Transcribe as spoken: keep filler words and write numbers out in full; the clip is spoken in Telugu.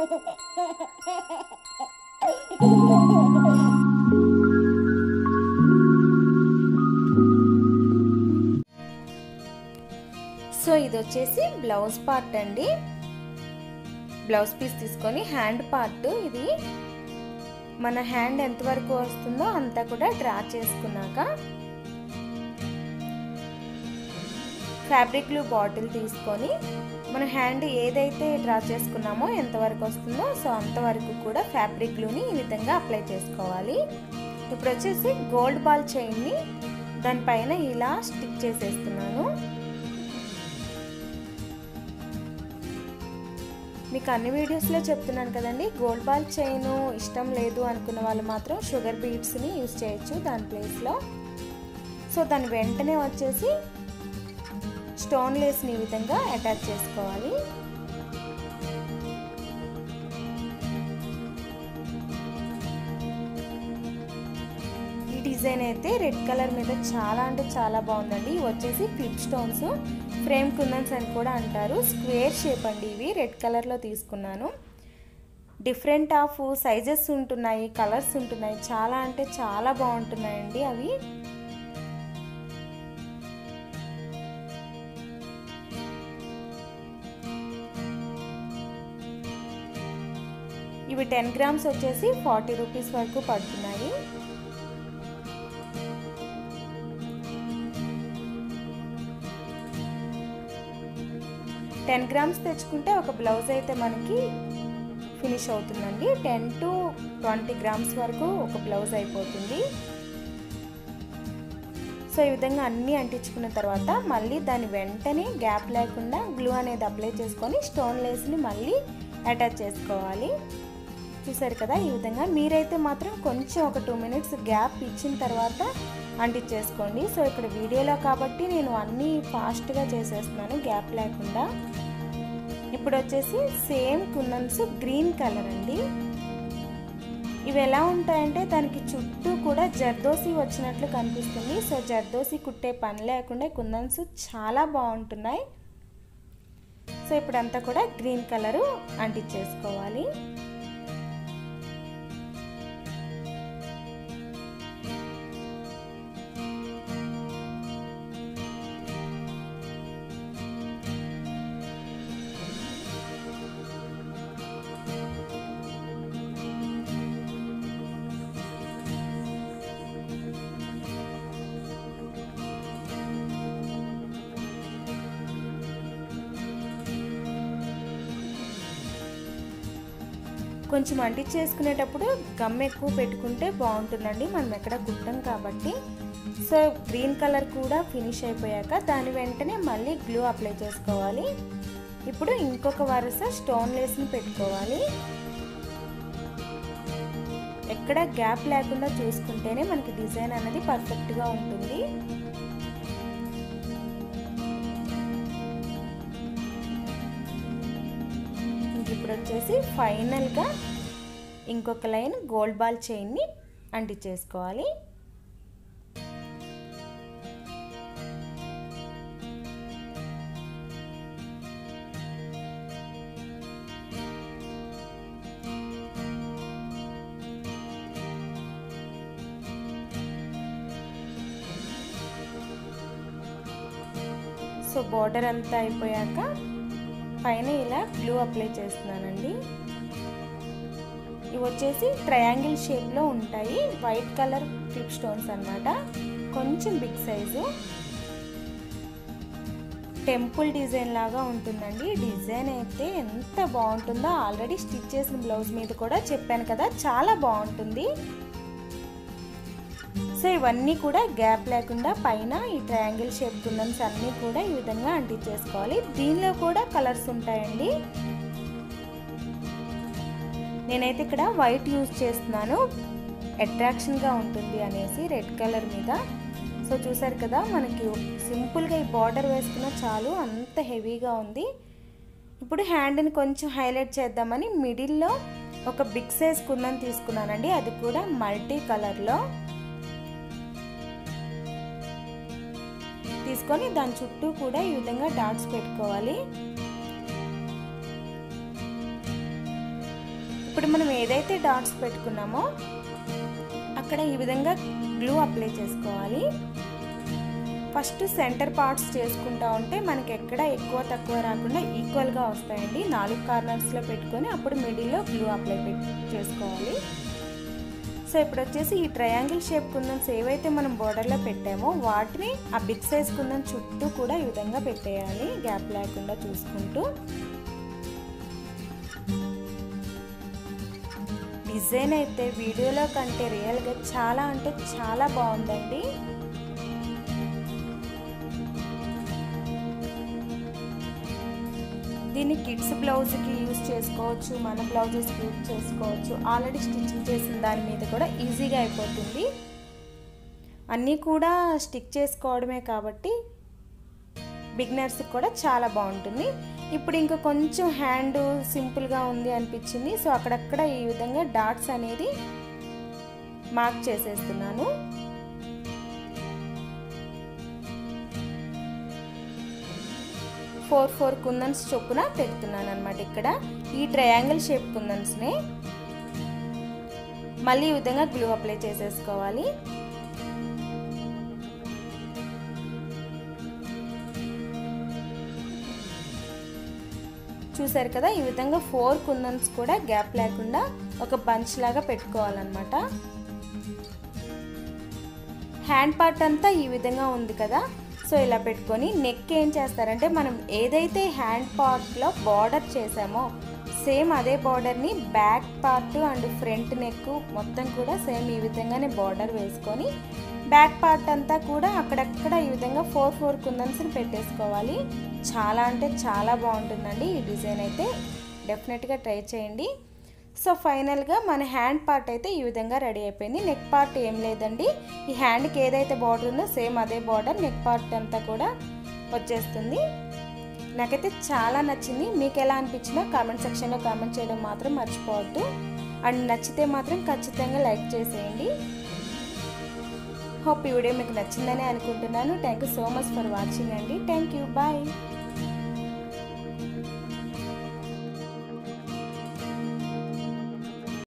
సో ఇది వచ్చేసి బ్లౌజ్ పార్ట్ అండి. బ్లౌజ్ పీస్ తీసుకొని హ్యాండ్ పార్ట్ ఇది మన హ్యాండ్ ఎంతవరకు వస్తుందో అంతా కూడా డ్రా చేసుకున్నాక ఫ్యాబ్రిక్ గ్లూ బాటిల్ తీసుకొని మన హ్యాండ్ ఏదైతే డ్రా చేసుకున్నామో ఎంతవరకు వస్తుందో సో అంతవరకు కూడా ఫ్యాబ్రిక్ గ్లూని ఈ విధంగా అప్లై చేసుకోవాలి. ఇప్పుడు వచ్చేసి గోల్డ్ బాల్ చైన్ని దానిపైన ఇలా స్టిక్ చేసేస్తున్నాను. మీకు అన్ని వీడియోస్లో చెప్తున్నాను కదండి, గోల్డ్ బాల్ చైన్ ఇష్టం లేదు అనుకున్న వాళ్ళు మాత్రం షుగర్ బీడ్స్ని యూజ్ చేయొచ్చు దాని ప్లేస్లో. సో దాని వెంటనే వచ్చేసి స్టోన్ లేస్ని ఈ విధంగా అటాచ్ చేసుకోవాలి. ఈ డిజైన్ అయితే రెడ్ కలర్ మీద చాలా అంటే చాలా బాగుందండి. ఇవి వచ్చేసి క్లిప్ స్టోన్స్, ఫ్రేమ్ కుందన్స్ అని కూడా అంటారు. స్క్వేర్ షేప్ అండి. ఇవి రెడ్ కలర్లో తీసుకున్నాను. డిఫరెంట్ ఆఫ్ సైజెస్ ఉంటున్నాయి, కలర్స్ ఉంటున్నాయి, చాలా అంటే చాలా బాగుంటున్నాయండి అవి. ఇవి టెన్ గ్రామ్స్ వచ్చేసి ఫార్టీ రూపీస్ వరకు పడుతున్నాయి. టెన్ గ్రామ్స్ తెచ్చుకుంటే ఒక బ్లౌజ్ అయితే మనకి ఫినిష్ అవుతుందండి. టెన్ టు ట్వంటీ గ్రామ్స్ వరకు ఒక బ్లౌజ్ అయిపోతుంది. సో ఈ విధంగా అన్నీ అంటించుకున్న తర్వాత మళ్ళీ దాని వెంటనే గ్యాప్ లేకుండా గ్లూ అనేది అప్లై చేసుకొని స్టోన్ లేస్ని మళ్ళీ అటాచ్ చేసుకోవాలి. చూసారు కదా ఈ విధంగా. మీరైతే మాత్రం కొంచెం ఒక టూ మినిట్స్ గ్యాప్ ఇచ్చిన తర్వాత అంటించేసుకోండి. సో ఇక్కడ వీడియోలో కాబట్టి నేను అన్నీ ఫాస్ట్గా చేసేస్తున్నాను గ్యాప్ లేకుండా. ఇప్పుడు వచ్చేసి సేమ్ కుందన్స్ గ్రీన్ కలర్ అండి. ఇవి ఎలా ఉంటాయంటే దానికి చుట్టూ కూడా జర్దోసి వచ్చినట్లు కనిపిస్తుంది. సో జర్దోసి కుట్టే పని లేకుండా కుందన్స్ చాలా బాగుంటున్నాయి. సో ఇప్పుడంతా కూడా గ్రీన్ కలరు అంటించేసుకోవాలి. కొంచెం అంటించేసుకునేటప్పుడు గమ్ ఎక్కువ పెట్టుకుంటే బాగుంటుందండి, మనం ఎక్కడ కుట్టం కాబట్టి. సో గ్రీన్ కలర్ కూడా ఫినిష్ అయిపోయాక దాని వెంటనే మళ్ళీ గ్లూ అప్లై చేసుకోవాలి. ఇప్పుడు ఇంకొక వరుస స్టోన్ లేస్ని పెట్టుకోవాలి. ఎక్కడ గ్యాప్ లేకుండా చూసుకుంటేనే మనకి డిజైన్ అనేది పర్ఫెక్ట్గా ఉంటుంది. ఇప్పుడు వచ్చేసి ఫైనల్గా ఇంకొక లైన్ గోల్డ్ బాల్ చైన్ని అంటించేసుకోవాలి. సో బోర్డర్ అంతా అయిపోయాక పైన ఇలా గ్లూ అప్లై చేస్తున్నానండి. ఇవి వచ్చేసి ట్రయాంగిల్ షేప్లో ఉంటాయి, వైట్ కలర్ క్లిప్ స్టోన్స్ అన్నమాట. కొంచెం బిగ్ సైజు, టెంపుల్ డిజైన్ లాగా ఉంటుందండి. డిజైన్ అయితే ఎంత బాగుంటుందో ఆల్రెడీ స్టిచ్ చేసిన బ్లౌజ్ మీద కూడా చెప్పాను కదా, చాలా బాగుంటుంది. సో ఇవన్నీ కూడా గ్యాప్ లేకుండా పైన ఈ ట్రయాంగిల్ షేప్ కుందన్స్ అన్నీ కూడా ఈ విధంగా అంటించేసుకోవాలి. దీనిలో కూడా కలర్స్ ఉంటాయండి. నేనైతే ఇక్కడ వైట్ యూజ్ చేస్తున్నాను, అట్రాక్షన్గా ఉంటుంది అనేసి రెడ్ కలర్ మీద. సో చూసారు కదా, మనకి సింపుల్గా ఈ బార్డర్ వేసుకున్న చాలు, అంత హెవీగా ఉంది. ఇప్పుడు హ్యాండ్ని కొంచెం హైలైట్ చేద్దామని మిడిల్లో ఒక బిగ్ సైజ్ కుందన్ తీసుకున్నానండి, అది కూడా మల్టీ కలర్లో తీసుకొని దాని చుట్టూ కూడా ఈ విధంగా డాట్స్ పెట్టుకోవాలి. ఇప్పుడు మనం ఏదైతే డాట్స్ పెట్టుకున్నామో అక్కడ ఈ విధంగా గ్లూ అప్లై చేసుకోవాలి. ఫస్ట్ సెంటర్ పార్ట్స్ చేసుకుంటా ఉంటే మనకి ఎక్కడ ఎక్కువ తక్కువ రాకుండా ఈక్వల్గా వస్తాయండి. నాలుగు కార్నర్స్లో పెట్టుకొని అప్పుడు మిడిల్లో గ్లూ అప్లై చేసుకోవాలి. సో ఇప్పుడు వచ్చేసి ఈ ట్రయాంగిల్ షేప్ కుందన్స్ ఏవైతే మనం బోర్డర్లో పెట్టామో వాటిని ఆ బిగ్ సైజ్ కుందన్ చుట్టూ కూడా ఈ విధంగా పెట్టేయాలి, గ్యాప్ లేకుండా చూసుకుంటూ. డిజైన్ అయితే వీడియోలో కంటే రియల్గా చాలా అంటే చాలా బాగుందండి. దీన్ని కిడ్స్ బ్లౌజ్కి యూజ్ చేసుకోవచ్చు, మన బ్లౌజెస్కి యూజ్ చేసుకోవచ్చు. ఆల్రెడీ స్టిచ్చింగ్ చేసిన దాని మీద కూడా ఈజీగా అయిపోతుంది. అన్నీ కూడా స్టిక్ చేసుకోవడమే కాబట్టి బిగినర్స్కి కూడా చాలా బాగుంటుంది. ఇప్పుడు ఇంకా కొంచెం హ్యాండ్ సింపుల్గా ఉంది అనిపించింది. సో అక్కడక్కడ ఈ విధంగా డాట్స్ అనేది మార్క్ చేసేస్తున్నాను. ఫోర్ ఫోర్ కుందన్స్ చొప్పున పెడుతున్నాను అనమాట. ఇక్కడ ఈ ట్రయాంగిల్ షేప్ కుందన్స్ని మళ్ళీ ఈ విధంగా గ్లూ అప్లై చేసేసుకోవాలి. చూసారు కదా, ఈ విధంగా ఫోర్ కుందన్స్ కూడా గ్యాప్ లేకుండా ఒక బంచ్ లాగా పెట్టుకోవాలన్నమాట. హ్యాండ్ పార్ట్ అంతా ఈ విధంగా ఉంది కదా, సో ఇలా పెట్టుకొని నెక్ ఏం చేస్తారంటే మనం ఏదైతే హ్యాండ్ పార్ట్లో బార్డర్ చేసామో సేమ్ అదే బార్డర్ని back part and front neck మొత్తం కూడా సేమ్ ఈ విధంగానే బార్డర్ వేసుకొని బ్యాక్ పార్ట్ అంతా కూడా అక్కడక్కడ ఈ విధంగా ఫోర్ ఫోర్ కుందన్స్ని పెట్టేసుకోవాలి. చాలా అంటే చాలా బాగుంటుందండి ఈ డిజైన్ అయితే. డెఫినెట్గా ట్రై చేయండి. సో ఫైనల్గా మన హ్యాండ్ పార్ట్ అయితే ఈ విధంగా రెడీ అయిపోయింది. నెక్ పార్ట్ ఏం లేదండి, ఈ హ్యాండ్కి ఏదైతే బార్డర్ ఉందో సేమ్ అదే బార్డర్ నెక్ పార్ట్ అంతా కూడా వచ్చేస్తుంది. నాకైతే చాలా నచ్చింది. మీకు ఎలా అనిపించిందో కామెంట్ సెక్షన్లో కామెంట్ చేయడం మాత్రం మర్చిపోవద్దు. అండ్ నచ్చితే మాత్రం ఖచ్చితంగా లైక్ చేసేయండి. హోప్ ఈ వీడియో మీకు నచ్చిందని అనుకుంటున్నాను. Thank you so much for watching అండి. Thank you, bye.